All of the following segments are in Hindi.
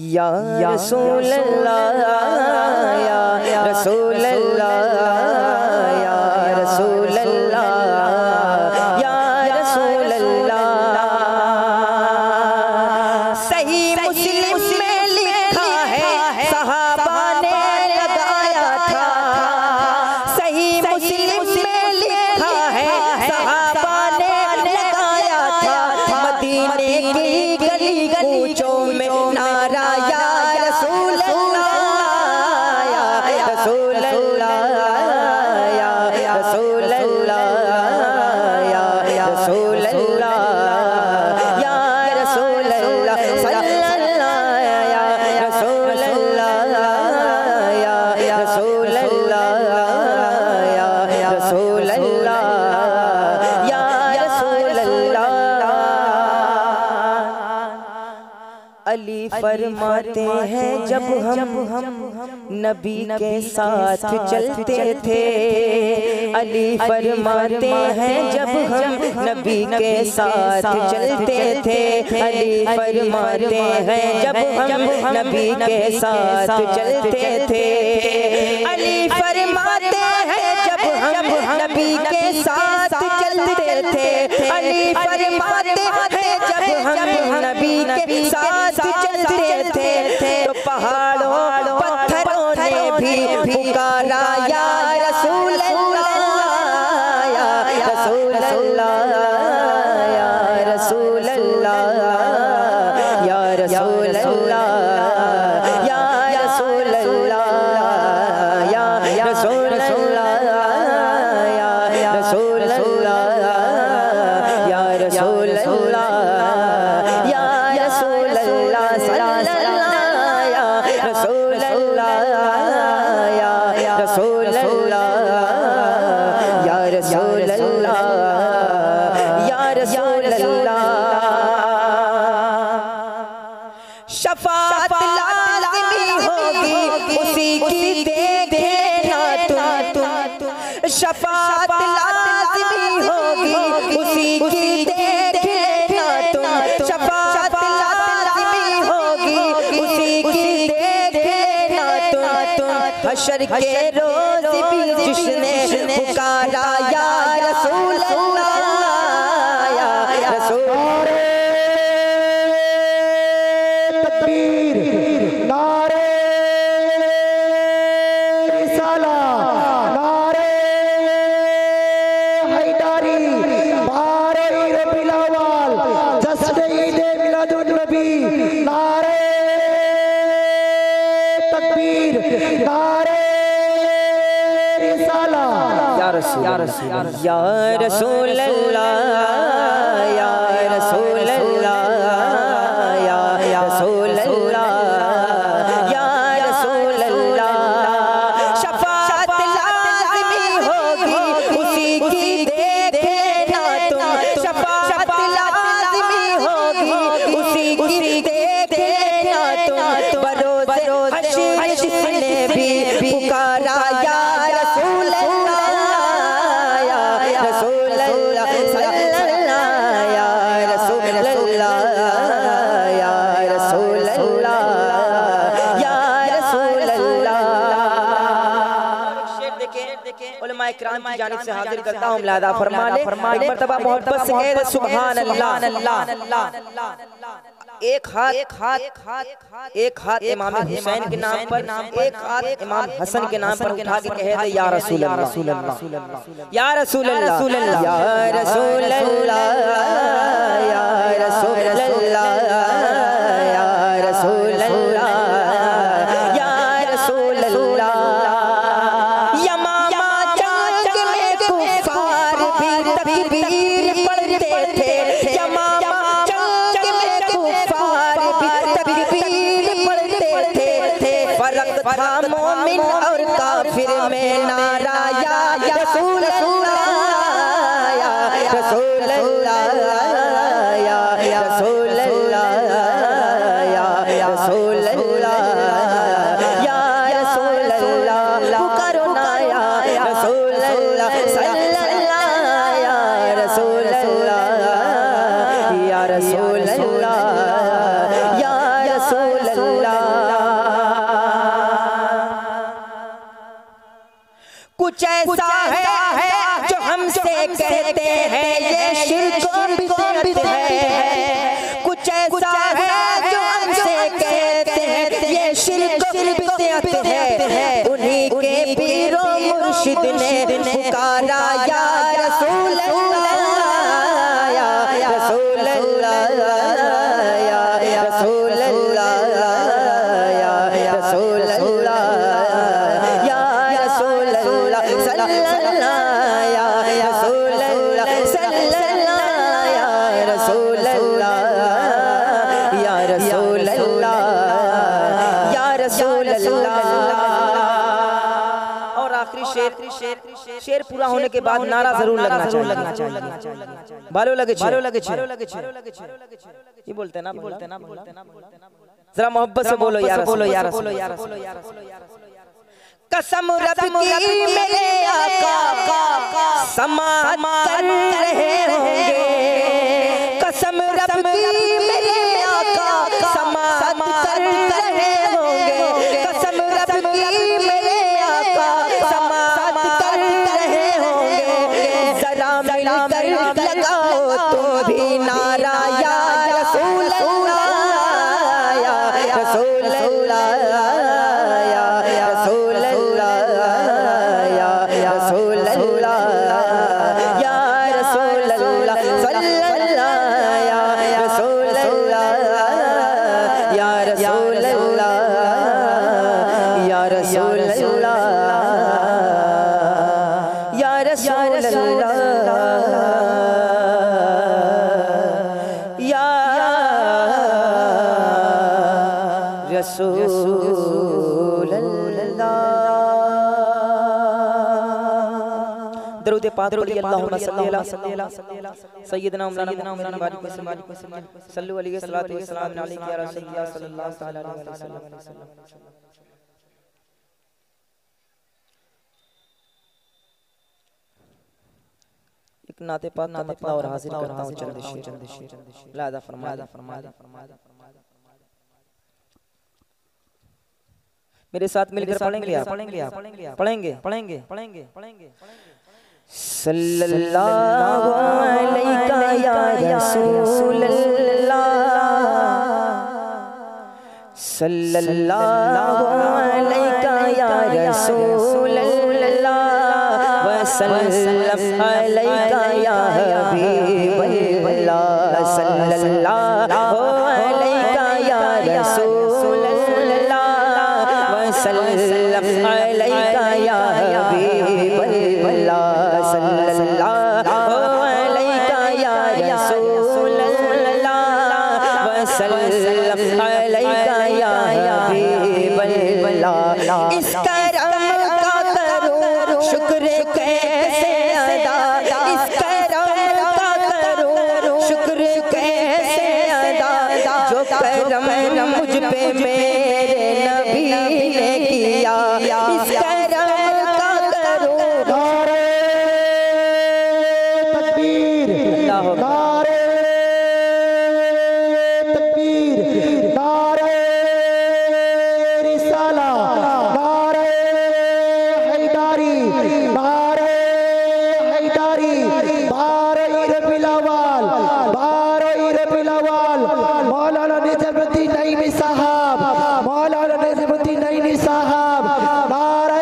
या रसूल अल्लाह या रसूल अल्लाह या रसूल अल्लाह या रसूल अल्लाह। सही मुस्लिम में लिखा है सहाबा ने लगाया था। सही मुस्लिम में लिखा है सहाबा ने लगाया था। मदीने की गली कूचों में नारा या रसूल अल्लाह या रसूल अल्लाह या रसूल अल्लाह या रसूल अल्लाह या रसूल अल्लाह सल्लल्लाहु या रसूल अल्लाह या रसूल अल्लाह या रसूल अल्लाह या रसूल अल्लाह। अली फरमाते हैं जब हम नबी के साथ चलते थे। अली फरमाते हैं जब हम नबी के साथ चलते थे। अली फरमाते हैं जब हम नबी के साथ चलते थे। अली फरमाते हैं जब हम नबी के साथ चलते थे। अली फरमाते हैं जब हम नबी के साथ चलते थे तो पहाड़ों पत्थरों ने भी पुकारा या रसूल अल्लाह या रसूल अल्लाह या रसूल अल्लाह या रसूल अल्लाह या रसूल अल्लाह या रसूल अल्लाह या रसूल अल्लाह या रसूल अल्लाह या रसूल अल्लाह सल्लल्लाहु या रसूल अल्लाह या रसूल अल्लाह या रसूल अल्लाह या रसूल अल्लाह। शफाअत लाज़िमी होगी उसी की देखना तुम। शफाअत लाज़िमी होगी उसी की देखना तुम। शफाअत लाज़िमी होगी उसी की देखना तुम। हशर के रोज़ भी जिसने पुकारा या रसूल अल्लाह या रसूल तकबीर नारे रिसाला नारे हैदारी बारे रबीउल अव्वल जश्न ईद मिलादुन नबी नारे तकबीर नारे रिसाला या रसूल या रसूल अल्लाह या रसूल अल्लाह या रसूल अल्लाह या रसूल अल्लाह। शफाअत लाज़िमी होगी उसी की देखना तुम। शफाअत लाज़िमी होगी उसी की देखना तुम। बरोज़ हश्र जिसने भी पुकारा या रसूल अल्लाह या रसूल अल्लाह सल्लल्लाहु या रसूल अल्लाह या रसूल अल्लाह या रसूल अल्लाह। शेर देखें उलमाए किराम की जानिब से हाजिर करता हूँ मुलादा फरमा ले। एक मर्तबा मोहब्बत से कह दे सुभान अल्लाह। एक हाथ इमाम हुसैन के नाम पर, एक हाथ इमाम हसन के नाम पर उठा के कहे या रसूल अल्लाह या रसूल अल्लाह या रसूल अल्लाह या रसूल अल्लाह या रसूल अल्लाह या रसूल अल्लाह। यमामा जंग में कुफार भी तकबीर पढ़ते थे। यमामा जंग में कुफार भी तकबीर पढ़ते थे। फर्क था मोमिन और काफिर में नारा या रसूल अल्लाह या रसूल अल्लाह या रसूल अल्लाह या रसूल अल्लाह या रसूल अल्लाह। पुकारो ना या रसूल अल्लाह सल्लल्लाहु या रसूल अल्लाह या रसूल अल्लाह या रसूल अल्लाह। कुछ ऐसा है जो हमसे कहते हैं ये शिर्क और बिदअत है। कुछ ऐसा है जो हमसे कहते हैं ये शिर्क और बिदअत है। उन्हीं के पीरो मुर्शिद ने पुकारा या रसूल अल्लाह या रसूल अल्लाह या रसूल अल्लाह या रसूल अल्लाह या रसूल अल्लाह सल्लल्लाहु या रसूल अल्लाह सल्लल्लाहु या रसूल अल्लाह या रसूल अल्लाह या रसूल अल्लाह। और आखिरी शेर पूरा होने के बाद नारा जरूर लगना चाहिए। बालो लगे ये बोलते ना जरा मोहब्बत से बोलो यार, बोलो यार, बोलो यार। कसम रब की मेरे आका समात कर रहे होंगे। कसम रब की मेरे आका समात कर रहे होंगे। कसम रब की मेरे आका समात कर रहे होंगे। जरा मिलकर लगाओ तुम भी नारा या रसूल अल्लाह या रसूल अल्लाह या रसूल अल्लाह या रसूल अल्लाह या रसूल अल्लाह सल्लल्लाहु या रसूल अल्लाह या रसूल अल्लाह या रसूल अल्लाह या रसूल अल्लाह या रसूल अल्लाह। दरूद पाक पढ़िए अल्लाहुम्मा सल्ली अला सय्यिदना मौलाना मुहम्मद सल्लल्लाहु अलैहि वसल्लम या रसूलल्लाह सल्लल्लाहु अलैहि वसल्लम। एक नाते पाक का मतला और हाजिर करता हूं चंद शेर लादा फरमा मेरे साथ मिलकर पढ़ेंगे। सल्लल्लाहु अलैका या रसूल अल्लाह सल्लल्लाहु अलैका या रसूल अल्लाह वसल्लम अलैका या हबीब अल्लाह सल्लल्लाहु अलैका या रसूल सल्लल्लाहु अलैका या हबीब अल्लाह सल्लल्लाहु अलैका या रसूल अल्लाह वसल्लम अलैका या हबीब अल्लाह। इस करम का करूं शुक्र कैसे अदा, इस करम का करूं शुक्र कैसे अदा, जो करम मुझ पे मेरे नबी ने किया। इस करम का करूं नारे तकबीर, नारे तकबीर, नारे रिसाला, नारे हैदारी, नारे हैदारी, बारे रबीउल अव्वल, बारे रबीउल अव्वल, मौलाना निजामुद्दीन नईमी साहब, मौलाना निजामुद्दीन नईमी साहब, नारे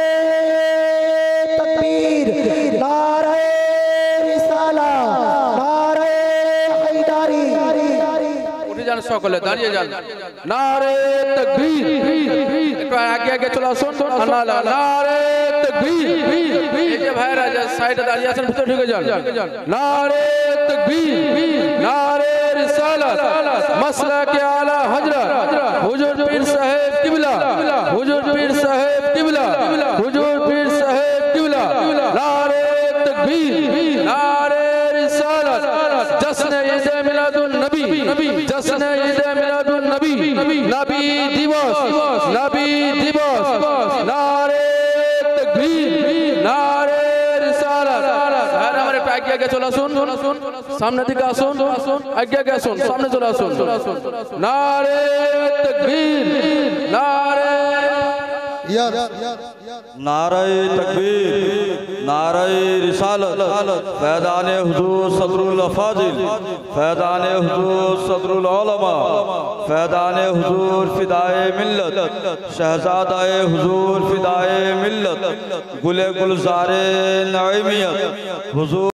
तकबीर, नारे रिसाला, नारे हैदारी। उठे जान सकले दाঁড়িয়ে যান। नारे तकबीर, একটু আগে আগে চলে আসুন। আল্লাহ नारे तकबीर। এই যে ভাইরা যে সাইডে দাঁড়িয়ে আছেন ভিতরে ঢুকে যান। नारे तकबीर, नारे रिसालत, मसलक आला हजरत हुजूर पीर साहब किबला, हुजूर पीर साहब किबला, हुजूर पीर साहब किबला। नारे तकबीर, नारे रिसालत, जश्न ईद मिलादुन नबी, जश्न ईद मिलादुन नबी, नबी दिवस, नबी दिवस। नारे तकबीर, नारे रिसालत। हमारे आगे आगे चले আসুন, सामने दिखे আসুন, आगे आगे আসুন, सामने चले আসুন। नारे तकबीर, नारे नारे तकबीर, नारे रिसालत, फैज़ाने हुजूर सदरुल अफाजिल, फैज़ाने हुजूर सदरुल उलमा, फैज़ाने हुजूर फिदाए मिल्लत, शहजादाए हुजूर फिदाए मिल्लत, गुले गुलज़ारे नईमियत हुजूर